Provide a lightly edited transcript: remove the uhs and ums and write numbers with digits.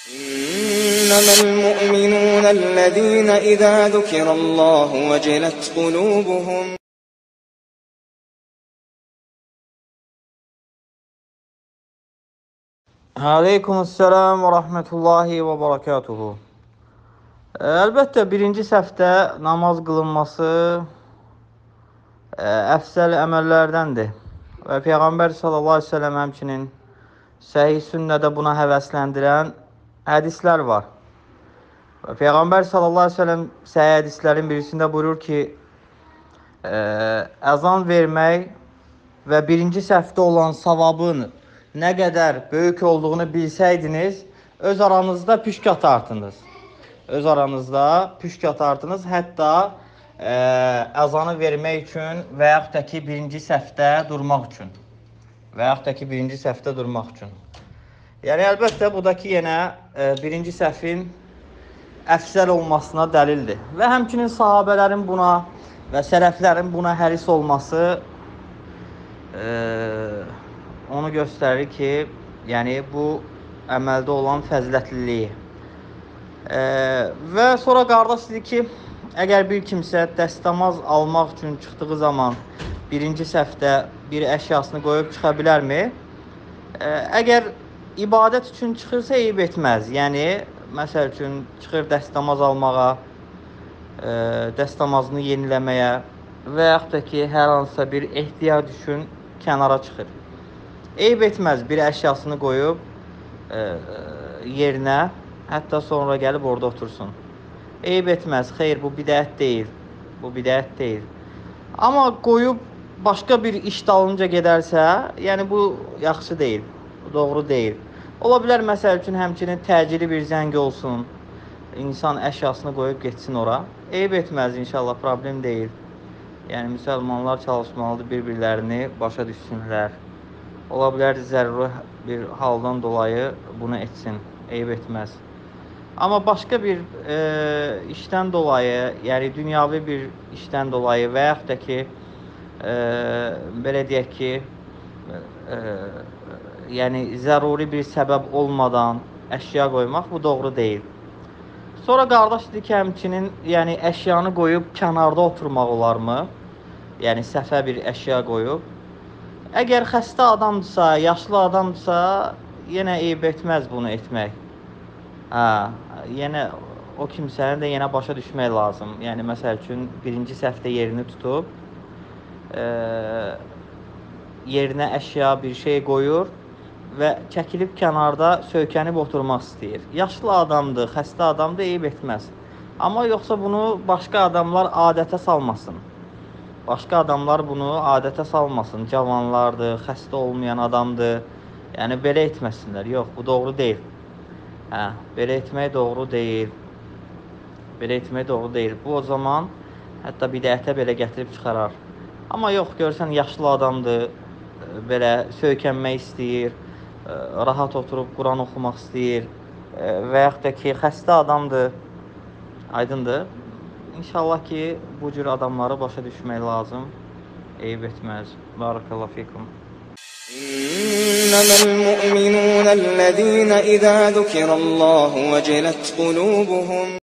إنما المؤمنون الذين إذا ذكر الله وجلت قلوبهم. Aleykümselam və rahmetullahi və barakatuhu. Əlbəttə, birinci səhvdə namaz qılınması əfsəl əməllərdəndir. Və Peyğəmbər sallallahu aleyhi ve sellem həmçinin səhih sünnədə buna həvəsləndirən hədislər var. Və Peyğəmbər sallallahu aleyhi ve sellem səhih hədislərin birisində buyurur ki, əzan vermək və birinci səhvdə olan savabın nə qədər böyük olduğunu bilsəydiniz, öz aranızda püşk atardınız. Öz aranızda püşk atardınız, hətta əzanı vermək üçün və yaxud da ki, birinci səhvdə durmaq üçün. Və yaxud da ki, birinci səhvdə durmaq üçün. Yəni, əlbəttə, bu da ki, yenə birinci səhvin əfsəl olmasına dəlildir. Və həmçinin sahabələrin buna və sələflərin buna həris olması onu göstərir ki, yəni bu əməldə olan fəzilətliliyi. Və sonra qardaş dedi ki, əgər bir kimsə dəstəmaz almaq üçün çıxdığı zaman birinci səhvdə bir əşyasını qoyub çıxa bilərmi? Əgər ibadət üçün çıxırsa, eyib etməz. Yəni, məsəl üçün, çıxır dəstəmaz almağa, dəstəmazını yeniləməyə və yaxud da ki, hər hansısa bir ehtiyac üçün kənara çıxır. Eyib etməz bir əşyasını qoyub yerinə, hətta sonra gəlib orada otursun. Eyib etməz, xeyr, bu bidət deyil. Bu bidət deyil. Amma qoyub başqa bir iş dalınca gedərsə, yəni bu yaxşı deyil, bu doğru deyil. Ola bilər, məsəl üçün, həmçinin təcili bir zəng olsun, insan əşyasını qoyub getsin ora. Eyib etməz, inşallah, problem deyil. Yəni, müsəlmanlar çalışmalıdır, bir-birlərini başa düşsünlər. Ola bilər, zəruri bir haldan dolayı bunu etsin, eyib etməz. Amma başqa bir işdən dolayı, yəni dünyavi bir işdən dolayı və yaxud da ki, belə deyək ki, yəni zəruri bir səbəb olmadan əşya qoymaq bu doğru deyil. Sonra qardaş dedi ki, həmçinin yəni əşyanı qoyub kənarda oturmaq olarmı? Yəni səfə bir əşya qoyub. Əgər xəstə adamdırsa, yaşlı adamdırsa, yenə eyib etməz bunu etmək. Yenə o kimsəni də yenə başa düşmək lazım. Yəni, məsəl üçün, birinci səhvdə yerini tutub, yerinə əşya bir şey qoyur və çəkilib kənarda söykənib oturmaq istəyir. Yaşlı adamdır, xəstə adamdır, eyib etməz. Amma yoxsa bunu başqa adamlar adətə salmasın. Başqa adamlar bunu adətə salmasın. Cavanlardır, xəstə olmayan adamdır. Yəni, belə etməsinlər. Yox, bu doğru deyil. Belə etmək doğru deyil. Belə etmək doğru deyil. Bu, o zaman hətta bidətə belə gətirib çıxarar. Amma yox, görürsən, yaşlı adamdır, belə söykənmək istəyir, rahat oturub Quran oxumaq istəyir və yaxud da ki, xəstə adamdır, aydındır. İnşallah ki, bu cür adamları başa düşmək lazım. Eyib etməz. Barakallahu fikum. إنما المؤمنون الذين إذا ذكر الله وجلت قلوبهم